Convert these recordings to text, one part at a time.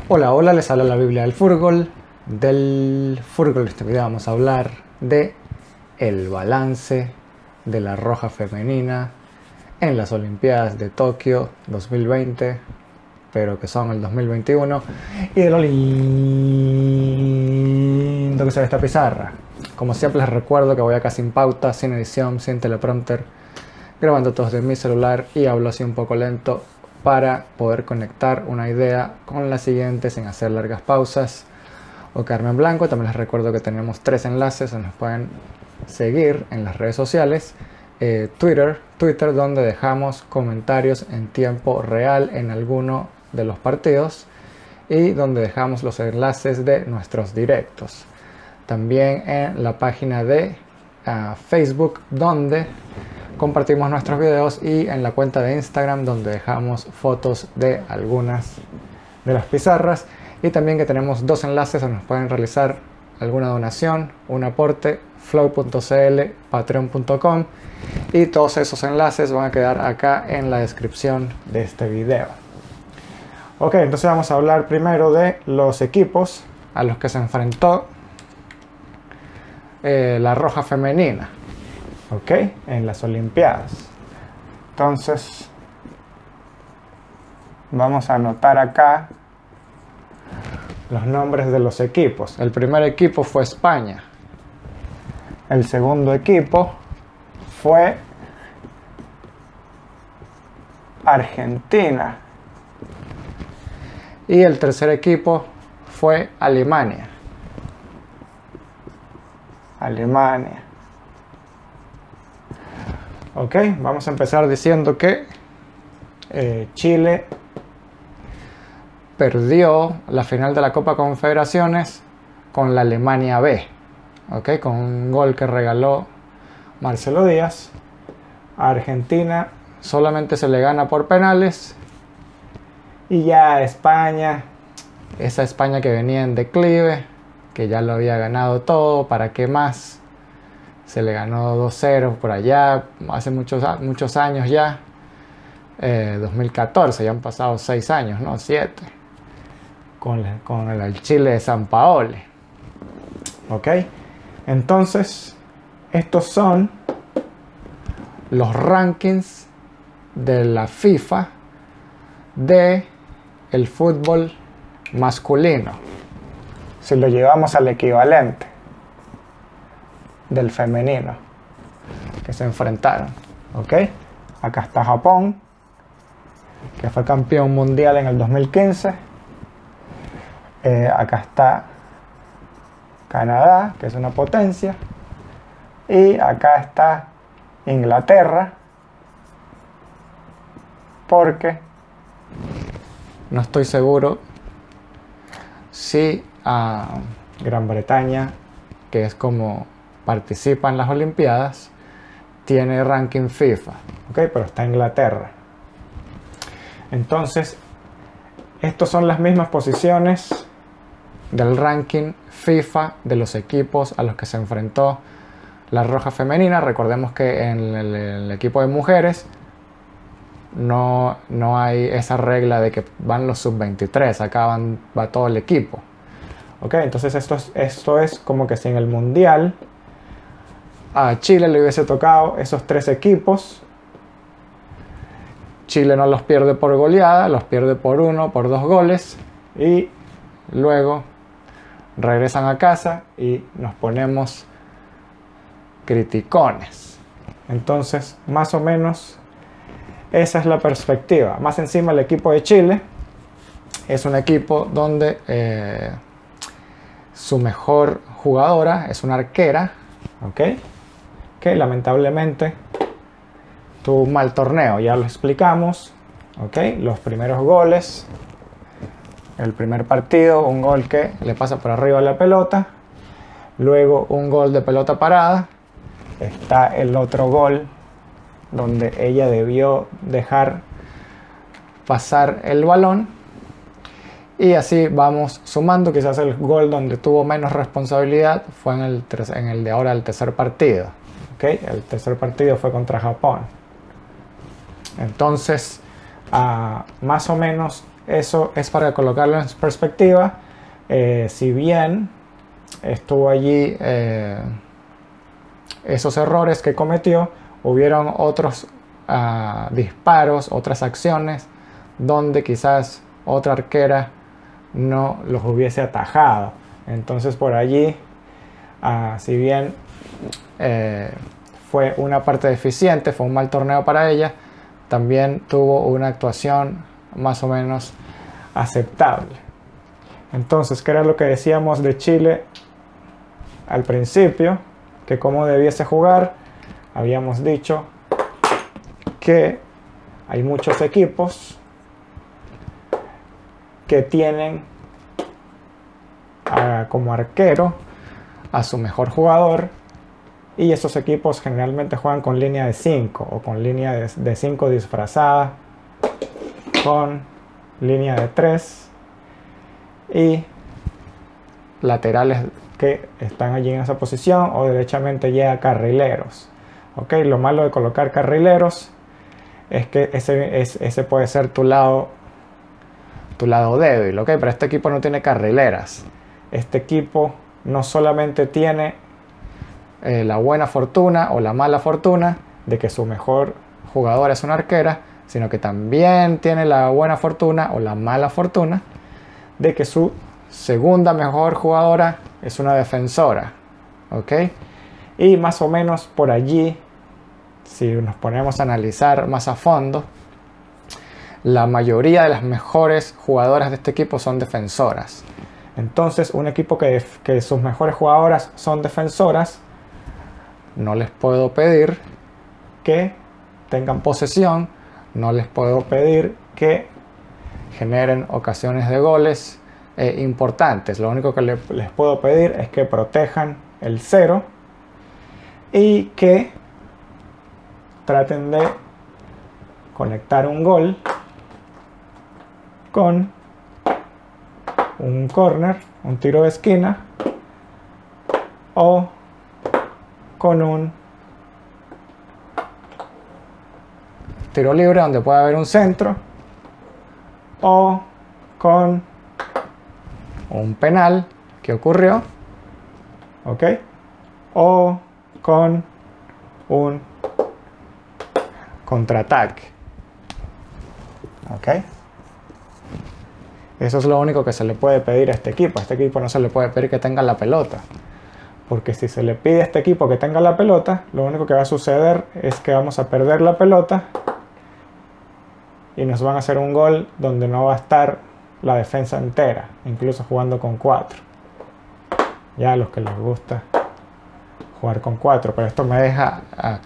Hola, hola, les habla la Biblia del Fútbol. En este video vamos a hablar de el balance de la Roja femenina en las Olimpiadas de Tokio 2020, pero que son el 2021, y de lo lindo que se ve esta pizarra. Como siempre les recuerdo que voy acá sin pauta, sin edición, sin teleprompter, grabando todo desde mi celular y hablo así un poco lento para poder conectar una idea con la siguiente sin hacer largas pausas o quedarme en blanco. También les recuerdo que tenemos 3 enlaces donde nos pueden seguir en las redes sociales. Twitter, donde dejamos comentarios en tiempo real en alguno de los partidos y donde dejamos los enlaces de nuestros directos. También en la página de Facebook, donde compartimos nuestros videos, y en la cuenta de Instagram, donde dejamos fotos de algunas de las pizarras. Y también que tenemos 2 enlaces donde nos pueden realizar alguna donación, un aporte: flow.cl, patreon.com, y todos esos enlaces van a quedar acá en la descripción de este video. Ok, entonces vamos a hablar primero de los equipos a los que se enfrentó la Roja femenina, ok, en las Olimpiadas. Entonces vamos a anotar acá los nombres de los equipos. El primer equipo fue España. El segundo equipo fue Argentina. Y el tercer equipo fue Alemania. Ok, vamos a empezar diciendo que Chile perdió la final de la Copa Confederaciones con la Alemania B, okay, con un gol que regaló Marcelo Díaz. A Argentina solamente se le gana por penales, y ya España, esa España que venía en declive, que ya lo había ganado todo, ¿para qué más? Se le ganó 2-0 por allá, hace muchos años ya, 2014, ya han pasado 6 años, ¿no? 7, con el Chile de Sampaoli. Ok, entonces estos son los rankings de la FIFA de el fútbol masculino, si lo llevamos al equivalente del femenino que se enfrentaron. Ok, acá está Japón, que fue campeón mundial en el 2015. Acá está Canadá, que es una potencia, y acá está Inglaterra, porque no estoy seguro si Gran Bretaña, que es como participa en las Olimpiadas, tiene ranking FIFA, ok, pero está Inglaterra. Entonces, estas son las mismas posiciones del ranking FIFA de los equipos a los que se enfrentó la Roja femenina. Recordemos que en el equipo de mujeres no hay esa regla de que van los sub-23, acá va todo el equipo. Ok, entonces esto es como que si en el mundial a Chile le hubiese tocado esos 3 equipos. Chile no los pierde por goleada, los pierde por 1, por 2 goles, y luego regresan a casa y nos ponemos criticones. Entonces, más o menos esa es la perspectiva. Más encima, el equipo de Chile es un equipo donde su mejor jugadora es una arquera, ¿ok?, que lamentablemente tuvo un mal torneo, ya lo explicamos. ¿Ok? Los primeros goles, el primer partido, un gol que le pasa por arriba la pelota, luego un gol de pelota parada, está el otro gol donde ella debió dejar pasar el balón, y así vamos sumando. Quizás el gol donde tuvo menos responsabilidad fue en el de ahora, el tercer partido. ¿Okay? El tercer partido fue contra Japón. Entonces, más o menos eso es para colocarlo en perspectiva. Si bien estuvo allí esos errores que cometió, hubieron otros disparos, otras acciones donde quizás otra arquera no los hubiese atajado. Entonces por allí, si bien fue una parte deficiente, fue un mal torneo para ella, también tuvo una actuación más o menos aceptable. Entonces, ¿qué era lo que decíamos de Chile al principio? Que cómo debiese jugar. Habíamos dicho que hay muchos equipos que tienen como arquero a su mejor jugador, y esos equipos generalmente juegan con línea de 5 o con línea de 5 disfrazada, con línea de 3 y laterales que están allí en esa posición, o derechamente ya carrileros. ¿Ok? Lo malo de colocar carrileros es que ese puede ser tu lado débil, ¿ok? Pero este equipo no tiene carrileras. Este equipo no solamente tiene la buena fortuna o la mala fortuna de que su mejor jugadora es una arquera, sino que también tiene la buena fortuna o la mala fortuna de que su segunda mejor jugadora es una defensora, ¿ok? Y más o menos por allí, si nos ponemos a analizar más a fondo, la mayoría de las mejores jugadoras de este equipo son defensoras. Entonces, un equipo que sus mejores jugadoras son defensoras, no les puedo pedir que tengan posesión, no les puedo pedir que generen ocasiones de goles importantes. Lo único que les puedo pedir es que protejan el 0 y que traten de conectar un gol con un córner, un tiro de esquina, o con un tiro libre donde puede haber un centro, o con un penal que ocurrió, ¿ok? O con un contraataque, ¿ok? Eso es lo único que se le puede pedir a este equipo. A este equipo no se le puede pedir que tenga la pelota, porque si se le pide a este equipo que tenga la pelota, lo único que va a suceder es que vamos a perder la pelota y nos van a hacer un gol donde no va a estar la defensa entera, incluso jugando con 4. Ya a los que les gusta jugar con 4, pero esto me deja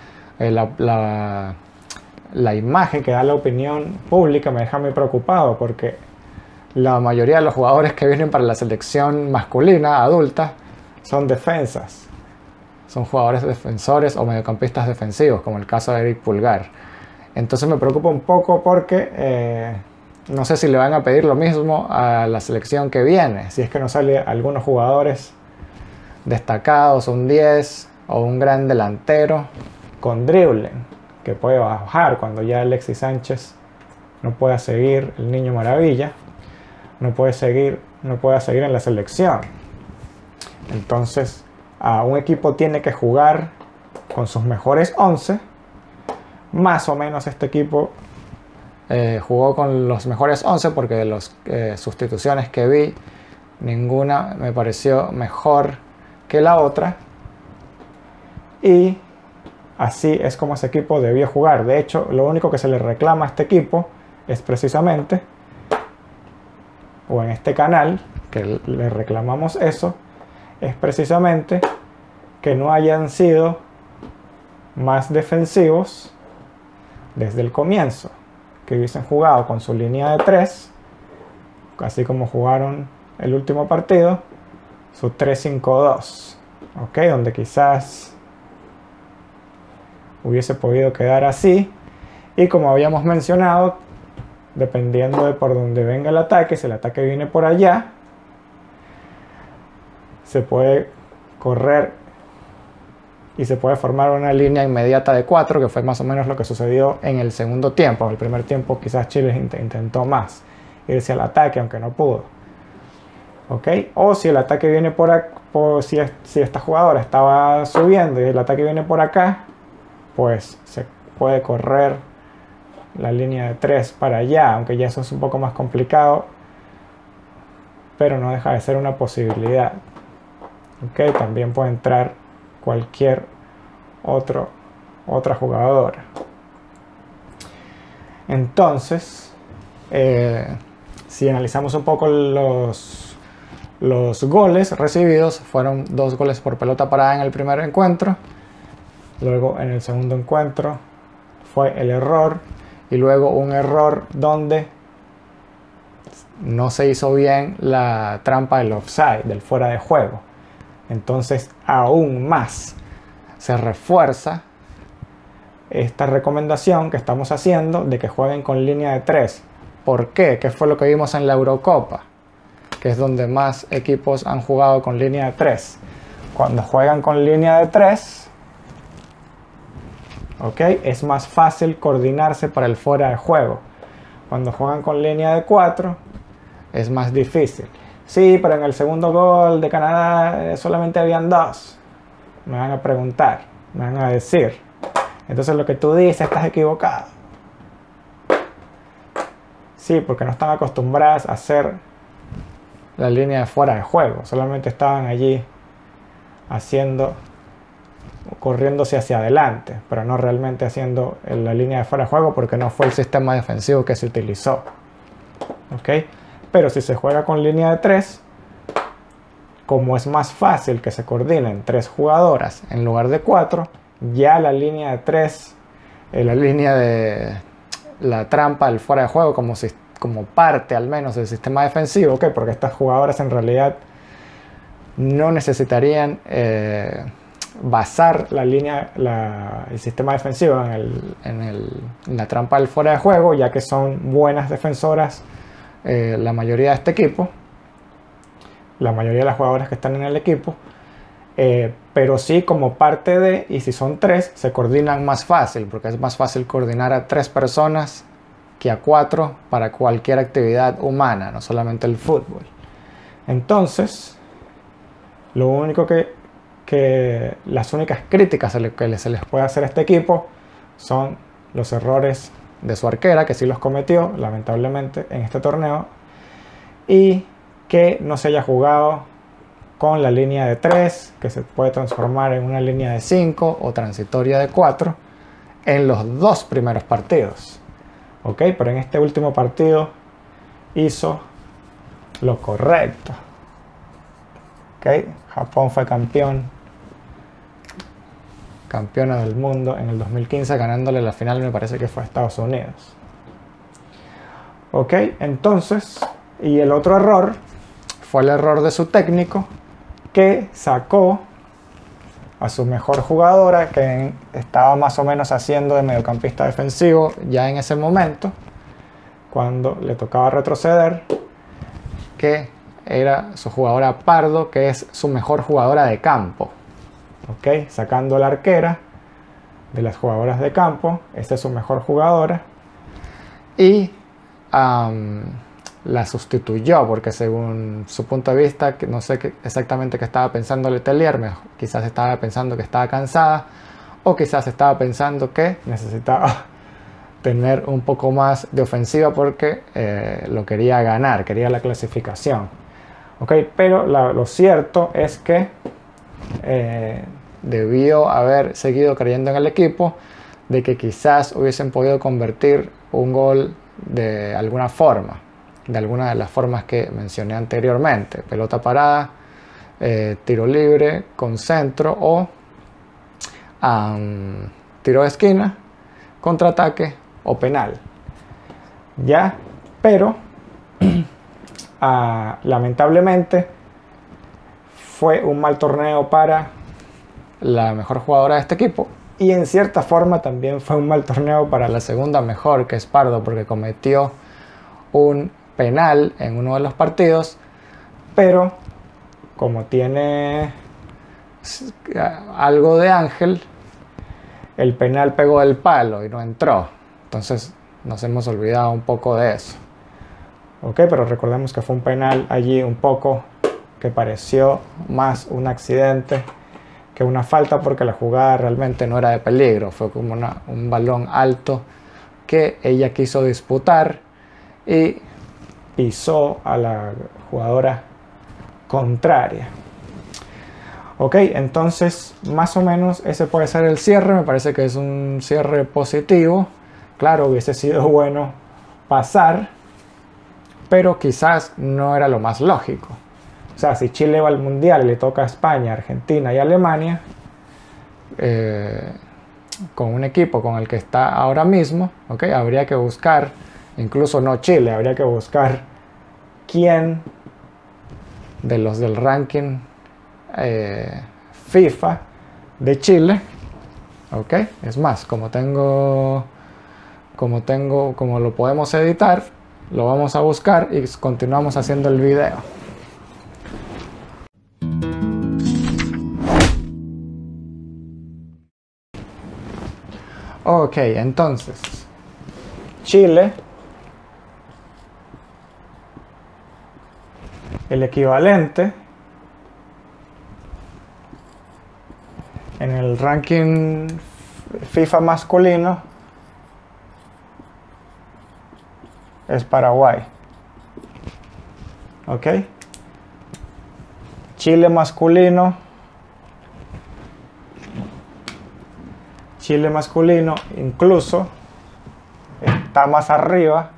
la imagen que da la opinión pública me deja muy preocupado, porque la mayoría de los jugadores que vienen para la selección masculina adulta son defensas, son jugadores defensores o mediocampistas defensivos, como el caso de Eric Pulgar. Entonces me preocupa un poco porque no sé si le van a pedir lo mismo a la selección que viene, si es que no sale algunos jugadores destacados, un 10 o un gran delantero con dribbling que puede bajar cuando ya Alexis Sánchez no pueda seguir, el niño maravilla no puede seguir en la selección. Entonces un equipo tiene que jugar con sus mejores 11. Más o menos este equipo jugó con los mejores 11, porque de las sustituciones que vi, ninguna me pareció mejor que la otra, y así es como ese equipo debió jugar. De hecho, lo único que se le reclama a este equipo es precisamente, o en este canal que le reclamamos eso, es precisamente que no hayan sido más defensivos desde el comienzo, que hubiesen jugado con su línea de 3, así como jugaron el último partido, su 3-5-2, ¿ok? Donde quizás hubiese podido quedar así, y como habíamos mencionado, dependiendo de por dónde venga el ataque, si el ataque viene por allá, se puede correr y se puede formar una línea inmediata de 4, que fue más o menos lo que sucedió en el segundo tiempo. En el primer tiempo quizás Chile intentó más, irse al ataque, aunque no pudo. ¿Ok? O si el ataque viene si esta jugadora estaba subiendo y el ataque viene por acá, pues se puede correr la línea de 3 para allá, aunque ya eso es un poco más complicado, pero no deja de ser una posibilidad. ¿Ok? También puede entrar cualquier otra jugadora. Entonces, si analizamos un poco los goles recibidos, fueron 2 goles por pelota parada en el primer encuentro. Luego en el segundo encuentro fue el error, y luego un error donde no se hizo bien la trampa del offside, del fuera de juego. Entonces aún más se refuerza esta recomendación que estamos haciendo de que jueguen con línea de 3. ¿Por qué? ¿Qué fue lo que vimos en la Eurocopa? Que es donde más equipos han jugado con línea de 3. Cuando juegan con línea de 3, ¿ok?, es más fácil coordinarse para el fuera de juego. Cuando juegan con línea de 4, es más difícil. Sí, pero en el segundo gol de Canadá solamente habían 2. Me van a preguntar, me van a decir. Entonces lo que tú dices, estás equivocado. Sí, porque no están acostumbradas a hacer la línea de fuera de juego. Solamente estaban allí corriéndose hacia adelante, pero no realmente haciendo la línea de fuera de juego, porque no fue el sistema defensivo que se utilizó. ¿Ok? Pero si se juega con línea de 3, como es más fácil que se coordinen 3 jugadoras en lugar de 4, ya la línea de 3, la línea de la trampa del fuera de juego como parte al menos del sistema defensivo, ¿ok?, porque estas jugadoras en realidad no necesitarían basar el sistema defensivo en la trampa del fuera de juego, ya que son buenas defensoras la mayoría de este equipo, la mayoría de las jugadoras que están en el equipo, pero sí como parte de, y si son 3, se coordinan más fácil, porque es más fácil coordinar a 3 personas que a 4 para cualquier actividad humana, no solamente el fútbol. Entonces, lo único las únicas críticas que se les puede hacer a este equipo son los errores de su arquera, que sí los cometió lamentablemente en este torneo, y que no se haya jugado con la línea de 3, que se puede transformar en una línea de 5 o transitoria de 4 en los 2 primeros partidos. ¿Ok? Pero en este último partido hizo lo correcto. ¿Ok? Japón fue campeona del mundo en el 2015, ganándole la final, me parece que fue a Estados Unidos. ¿Ok? Entonces, y el otro error fue el error de su técnico, que sacó a su mejor jugadora, que estaba más o menos haciendo de mediocampista defensivo ya en ese momento, cuando le tocaba retroceder, que era su jugadora Pardo, que es su mejor jugadora de campo. ¿Ok? Sacando a la arquera de las jugadoras de campo, esta es su mejor jugadora, y la sustituyó, porque según su punto de vista, no sé exactamente qué estaba pensando Letelier, quizás estaba pensando que estaba cansada, o quizás estaba pensando que necesitaba tener un poco más de ofensiva porque lo quería ganar, quería la clasificación. ¿Ok? Pero lo cierto es que debió haber seguido creyendo en el equipo, de que quizás hubiesen podido convertir un gol de alguna forma, de alguna de las formas que mencioné anteriormente: pelota parada, tiro libre con centro, o tiro de esquina, contraataque o penal. Ya, pero lamentablemente fue un mal torneo para la mejor jugadora de este equipo, y en cierta forma también fue un mal torneo para la segunda mejor, que es Pardo, porque cometió un penal en uno de los partidos, pero como tiene algo de ángel, el penal pegó el palo y no entró. Entonces nos hemos olvidado un poco de eso. Ok, pero recordemos que fue un penal allí un poco que pareció más un accidente que una falta, porque la jugada realmente no era de peligro, fue como un balón alto que ella quiso disputar y pisó a la jugadora contraria. Ok, entonces más o menos ese puede ser el cierre. Me parece que es un cierre positivo. Claro, hubiese sido bueno pasar, pero quizás no era lo más lógico. O sea, si Chile va al Mundial y le toca a España, Argentina y Alemania, con un equipo con el que está ahora mismo, ¿okay? Habría que buscar, incluso no Chile, habría que buscar quién de los del ranking FIFA de Chile, ¿ok? Es más, como lo podemos editar, lo vamos a buscar y continuamos haciendo el video. Ok, entonces Chile, el equivalente en el ranking FIFA masculino es Paraguay. Ok, Chile masculino incluso está más arriba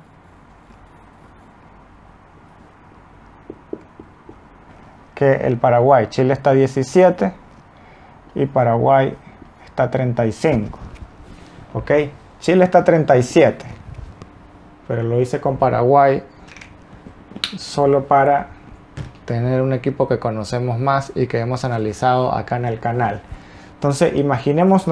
que el Paraguay. Chile está 17 y Paraguay está 35. Ok, Chile está 37, pero lo hice con Paraguay solo para tener un equipo que conocemos más y que hemos analizado acá en el canal. Entonces imaginémonos,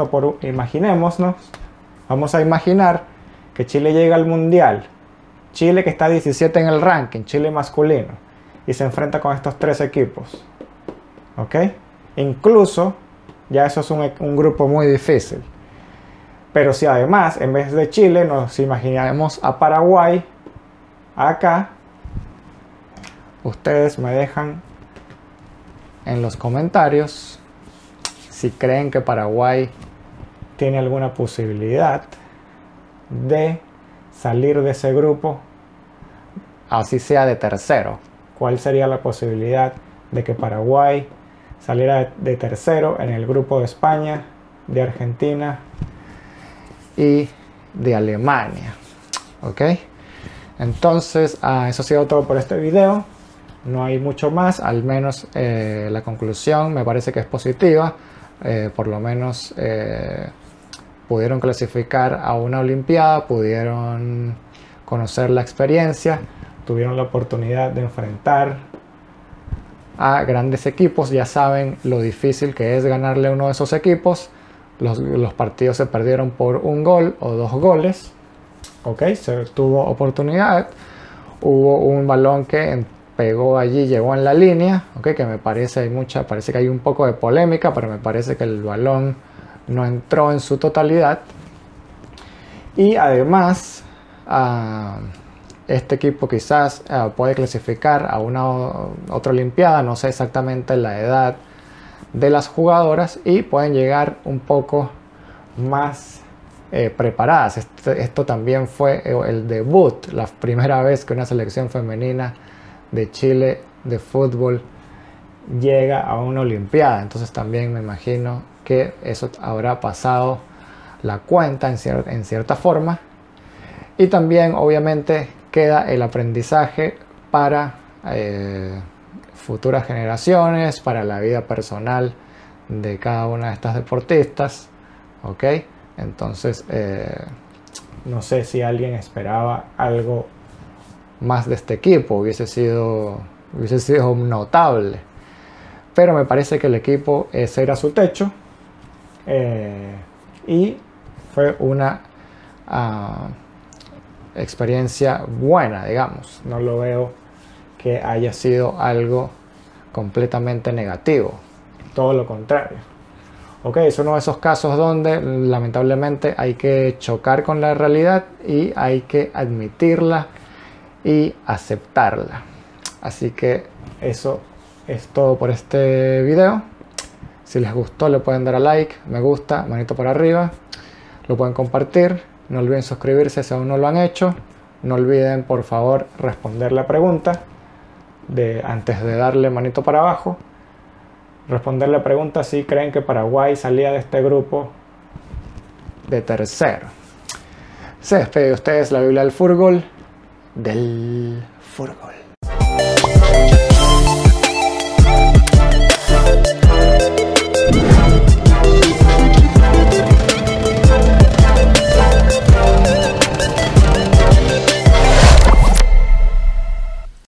vamos a imaginar que Chile llega al Mundial. Chile, que está 17 en el ranking, Chile masculino, y se enfrenta con estos tres equipos. ¿Ok? Incluso, ya eso es un grupo muy difícil. Pero si además, en vez de Chile, nos imaginamos a Paraguay acá, ustedes me dejan en los comentarios si creen que Paraguay tiene alguna posibilidad de salir de ese grupo, así sea de tercero. ¿Cuál sería la posibilidad de que Paraguay saliera de tercero en el grupo de España, de Argentina y de Alemania? ¿Ok? Entonces, eso ha sido todo por este video. No hay mucho más, al menos la conclusión me parece que es positiva. Por lo menos pudieron clasificar a una olimpiada, pudieron conocer la experiencia, tuvieron la oportunidad de enfrentar a grandes equipos. Ya saben lo difícil que es ganarle a uno de esos equipos. Los partidos se perdieron por un gol o dos goles. Ok, se tuvo oportunidad, hubo un balón que pegó allí, llegó en la línea, okay, que me parece parece que hay un poco de polémica, pero me parece que el balón no entró en su totalidad. Y además, este equipo quizás puede clasificar a otra olimpiada, no sé exactamente la edad de las jugadoras, y pueden llegar un poco más preparadas. Esto también fue el debut, la primera vez que una selección femenina de Chile de fútbol llega a una olimpiada. Entonces también me imagino que eso habrá pasado la cuenta en cierta forma. Y también obviamente queda el aprendizaje para futuras generaciones, para la vida personal de cada una de estas deportistas. ¿Ok? Entonces no sé si alguien esperaba algo más de este equipo, hubiese sido notable, pero me parece que el equipo ese era su techo, y fue una experiencia buena, digamos. No lo veo que haya sido algo completamente negativo, todo lo contrario. Ok, es uno de esos casos donde lamentablemente hay que chocar con la realidad y hay que admitirla y aceptarla. Así que eso es todo por este video. Si les gustó le pueden dar a like, me gusta, manito para arriba, lo pueden compartir, no olviden suscribirse si aún no lo han hecho, no olviden por favor responder la pregunta antes de darle manito para abajo, responder la pregunta si creen que Paraguay salía de este grupo de tercero. Se despide de ustedes la Biblia del Fútbol,